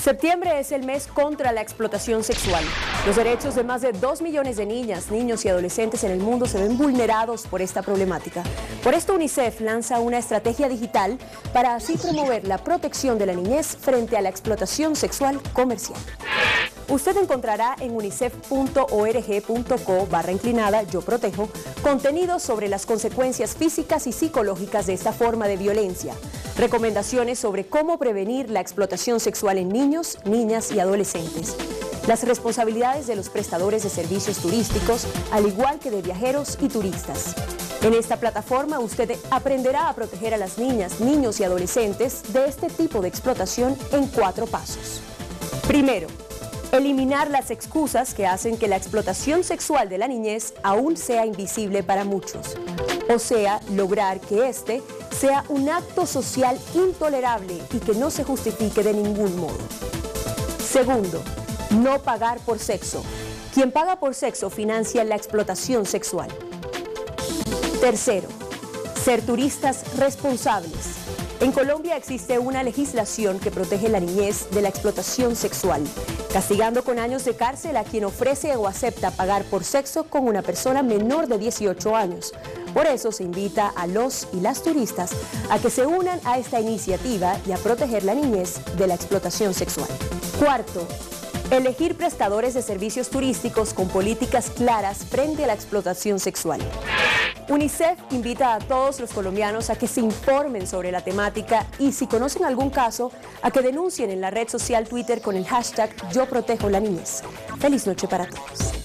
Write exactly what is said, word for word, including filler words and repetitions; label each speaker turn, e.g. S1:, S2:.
S1: Septiembre es el mes contra la explotación sexual. Los derechos de más de dos millones de niñas, niños y adolescentes en el mundo se ven vulnerados por esta problemática. Por esto UNICEF lanza una estrategia digital para así promover la protección de la niñez frente a la explotación sexual comercial. Usted encontrará en unicef punto org punto co barra inclinada Yo Protejo contenidos sobre las consecuencias físicas y psicológicas de esta forma de violencia, recomendaciones sobre cómo prevenir la explotación sexual en niños, niñas y adolescentes, las responsabilidades de los prestadores de servicios turísticos, al igual que de viajeros y turistas. En esta plataforma usted aprenderá a proteger a las niñas, niños y adolescentes de este tipo de explotación en cuatro pasos. Primero, eliminar las excusas que hacen que la explotación sexual de la niñez aún sea invisible para muchos. O sea, lograr que este sea un acto social intolerable y que no se justifique de ningún modo. Segundo, no pagar por sexo. Quien paga por sexo financia la explotación sexual. Tercero, ser turistas responsables. En Colombia existe una legislación que protege la niñez de la explotación sexual, castigando con años de cárcel a quien ofrece o acepta pagar por sexo con una persona menor de dieciocho años. Por eso se invita a los y las turistas a que se unan a esta iniciativa y a proteger la niñez de la explotación sexual. Cuarto, elegir prestadores de servicios turísticos con políticas claras frente a la explotación sexual. UNICEF invita a todos los colombianos a que se informen sobre la temática y, si conocen algún caso, a que denuncien en la red social Twitter con el hashtag Yo Protejo la Niñez. Feliz noche para todos.